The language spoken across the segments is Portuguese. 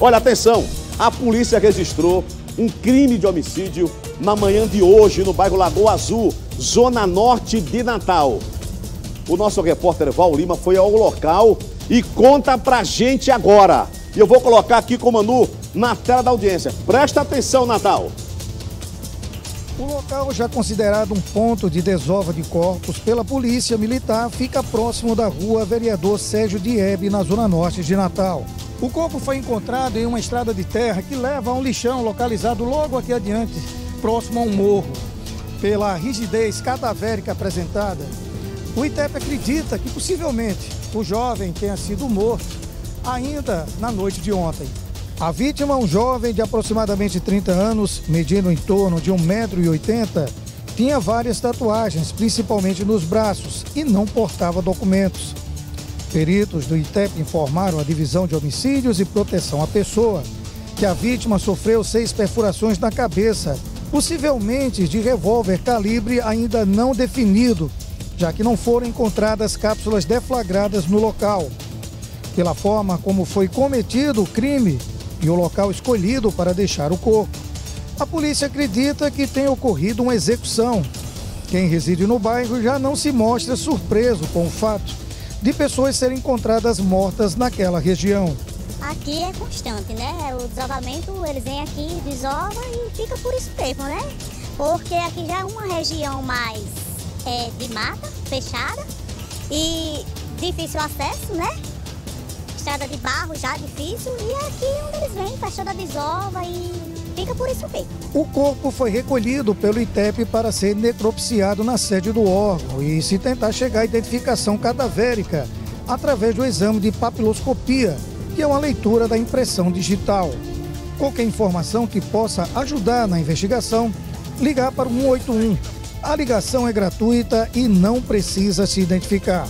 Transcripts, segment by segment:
Olha, atenção, a polícia registrou um crime de homicídio na manhã de hoje no bairro Lagoa Azul, zona norte de Natal. O nosso repórter Val Lima foi ao local e conta pra gente agora. E eu vou colocar aqui com o Manu na tela da audiência. Presta atenção, Natal. O local, já considerado um ponto de desova de corpos pela Polícia Militar, fica próximo da rua Vereador Sérgio Diebe, na zona norte de Natal. O corpo foi encontrado em uma estrada de terra que leva a um lixão localizado logo aqui adiante, próximo a um morro. Pela rigidez cadavérica apresentada, o ITEP acredita que possivelmente o jovem tenha sido morto ainda na noite de ontem. A vítima, um jovem de aproximadamente 30 anos, medindo em torno de 1,80 m, tinha várias tatuagens, principalmente nos braços, e não portava documentos. Peritos do ITEP informaram à Divisão de Homicídios e Proteção à Pessoa que a vítima sofreu 6 perfurações na cabeça, possivelmente de revólver calibre ainda não definido, já que não foram encontradas cápsulas deflagradas no local. Pela forma como foi cometido o crime e o local escolhido para deixar o corpo, a polícia acredita que tenha ocorrido uma execução. Quem reside no bairro já não se mostra surpreso com o fato de pessoas serem encontradas mortas naquela região. Aqui é constante, né? O desovamento, eles vêm aqui, desova e fica por isso mesmo, né? Porque aqui já é uma região mais de mata, fechada e difícil acesso, né? Estrada de barro já difícil e é aqui onde eles vêm, fechando a desova e fica por isso mesmo. O corpo foi recolhido pelo ITEP para ser necropsiado na sede do órgão e se tentar chegar à identificação cadavérica através do exame de papiloscopia, que é uma leitura da impressão digital. Qualquer informação que possa ajudar na investigação, ligar para o 181. A ligação é gratuita e não precisa se identificar.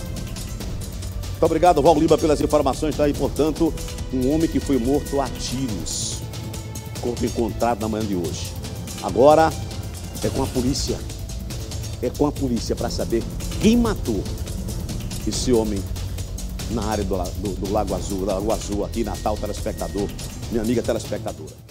Muito obrigado, Val Lima, pelas informações. Daí, portanto, um homem que foi morto a tiros. Corpo encontrado na manhã de hoje. Agora é com a polícia. É com a polícia para saber quem matou esse homem na área do Lago Azul, aqui em Natal, telespectador, minha amiga telespectadora.